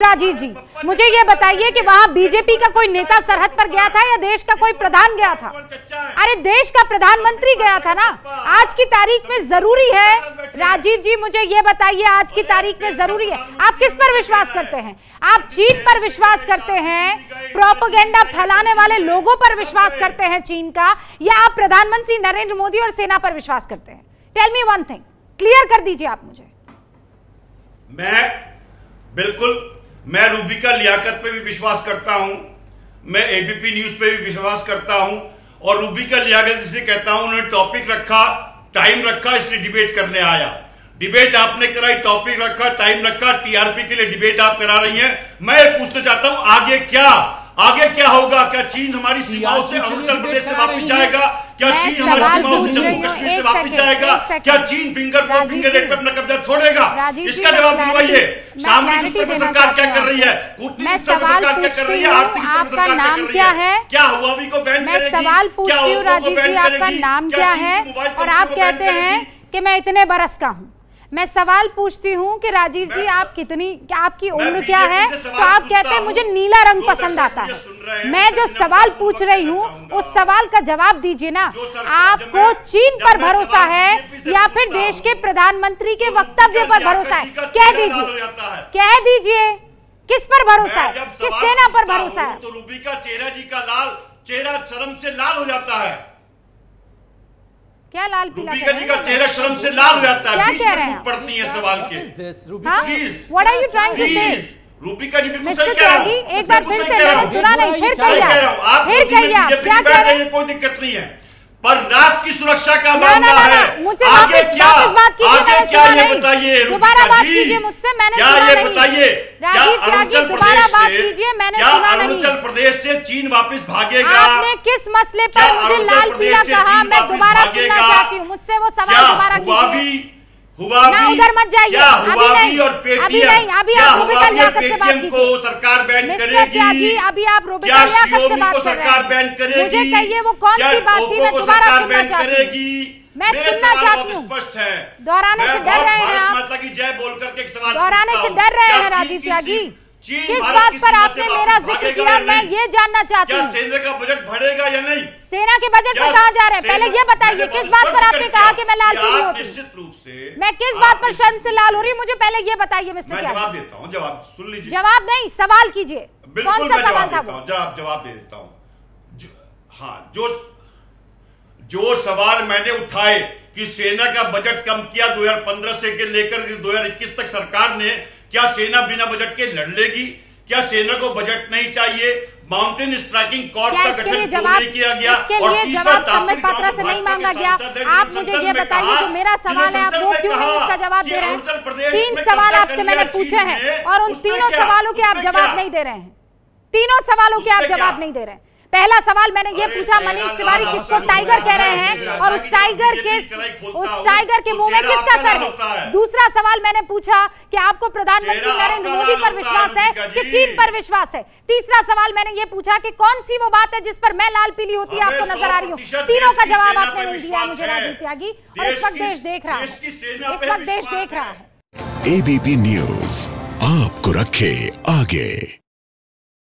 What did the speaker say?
राजीव जी, मुझे ये बताइए कि वहां बीजेपी का कोई नेता सरहद पर गया था या देश का कोई प्रधान गया था? अरे देश का प्रधानमंत्री गया था ना। आज की तारीख में जरूरी है राजीव जी, मुझे ये बताइए आज की तारीख में जरूरी है। आप किस पर विश्वास करते हैं? आप चीन पर विश्वास करते हैं, प्रोपेगेंडा फैलाने वाले लोगों पर विश्वास करते हैं चीन का, या आप प्रधानमंत्री नरेंद्र मोदी और सेना पर विश्वास करते हैं? Tell me one thing, clear कर दीजिए आप मुझे। मैं रूबिका लियाकत पे भी विश्वास करता हूं, मैं एबीपी न्यूज पे भी विश्वास करता हूं, और रूबिका लियाकत जिसे कहता हूं, उन्होंने टॉपिक रखा, टाइम रखा, इसलिए डिबेट करने आया। डिबेट आपने कराई, टॉपिक रखा, टाइम रखा, टीआरपी के लिए डिबेट आप करा रही हैं। मैं ये पूछना चाहता हूं आगे क्या होगा? क्या चीन हमारी सीमाओं से अरुणाचल प्रदेश से वापस जाएगा? क्या चीन हमारी सीमाओं से जम्मू कश्मीर से वापस जाएगा? क्या चीन फिंगर रेट पे अपना कब्जा छोड़ेगा? इसका जवाब दिलवाइए। सामरिक स्तर पर सरकार क्या कर रही है? कूटनीतिक स्तर पर सरकार क्या कर रही है? आर्थिक स्तर पर सरकार क्या कर रही है? क्या हुआवी को बैन करेगी? मैं सवाल पूछती हूँ राजीव जी, आपका नाम क्या है? और आप कहते हैं कि मैं इतने बरस का हूँ। मैं सवाल पूछती हूँ कि राजीव जी आप आपकी उम्र क्या है? तो आप कहते हैं मुझे नीला रंग पसंद आता है। मैं जो सवाल पूछ रही हूँ उस सवाल का जवाब दीजिए ना। आपको चीन पर भरोसा है या फिर देश के प्रधानमंत्री के वक्तव्य पर भरोसा है? कह दीजिए किस पर भरोसा है, किस सेना पर भरोसा है? तो रूबिका जी का चेहरा शर्म से लाल हो जाता है। क्या लाल पीला? रूबिका जी का चेहरा शर्म से लाल हो जाता है। क्या कह रहे हैं? पड़ती है सवाल के। What are you trying to say? Rubika जी बिल्कुल मिस्टर सही कह रहा हूं। एक बार फिर से मैंने सुना नहीं, फिर कहिए क्या कह रहे हैं? कोई दिक्कत नहीं है, पर राष्ट्र की सुरक्षा का मामला है। मुझे वापस बात कीजिए, मैंने सुना नहीं। दोबारा बात कीजिए मुझसे, मैंने सुना नहीं। बताइए, राजीव त्यागी दोबारा बात कीजिए, मैंने सुना नहीं। अरुणाचल प्रदेश से चीन वापस भागेगा? आपने किस मसले पर मुझे लाल पीला कहा? मैं दोबारा सुनना चाहती हूँ, मुझसे वो सवाल दोबारा कीजिए। ना उधर मत जाइए, अभी नहीं, अभी आप रूबिका लियाकत से बात कीजिए। सरकार बैन मिस्टर त्यागी, अभी आप रूबिका लियाकत से बात कर रहे हैं। मुझे कहिए वो कौन सी बात थी? मैं दोबारा सुनना चाहती हूँ, मैं सुनना चाहती हूँ। स्पष्ट है, दोहराने से डर रहे हैं आप, माता की जय बोल करके एक सवाल दोहराने से डर रहे हैं राजीव त्यागी। किस बात पर आपने मेरा जिक्र किया, मैं ये जानना चाहती हूँ। सेना का बजट बढ़ेगा या नहीं? सेना के बजट में कहाँ जा रहे हैं? पहले ये बताइए किस बात पर आपने कहा कि मैं लाल पीली होती? निश्चित रूप से मैं किस बात पर शर्म से लाल हो रही हूँ? मुझे पहले ये बताइए मिस्टर त्यागी। जवाब देता हूँ, जवाब सुन लीजिए। जवाब नहीं, सवाल कीजिए। कौन सा सवाल था वो? जवाब दे देता हूँ। हाँ, जो सवाल मैंने उठाए कि सेना का बजट कम किया 2015 से लेकर 2021 तक सरकार ने, क्या सेना बिना बजट के लड़ लेगी? क्या सेना को बजट नहीं चाहिए? माउंटेन स्ट्राइकिंग कॉर्प का गठन क्यों नहीं किया गया? इसके लिए जवाब सम्मित पात्रा से नहीं मांगा गया। आप मुझे ये बताइए, जो मेरा सवाल है आप वो क्यों नहीं उसका जवाब दे रहे हैं? 3 सवाल आपसे मैंने पूछे हैं और उन तीनों सवालों के आप जवाब नहीं दे रहे हैं। तीनों सवालों के आप जवाब नहीं दे रहे हैं। पहला सवाल मैंने ये पूछा, मनीष तिवारी किसको टाइगर कह रहे हैं और उस टाइगर के मुंह में किसका सर है? दूसरा सवाल मैंने पूछा कि आपको प्रधानमंत्री नरेंद्र मोदी पर विश्वास है कि चीन पर विश्वास है? तीसरा सवाल मैंने ये पूछा कि कौन सी वो बात है जिस पर मैं लाल पीली होती है आपको नजर आ रही हूँ? तीनों का जवाब आपने नहीं दिया मुझे राजीव त्यागी, और इस वक्त देश देख रहा है, इस वक्त देश देख रहा है। एबीपी न्यूज आपको रखे आगे।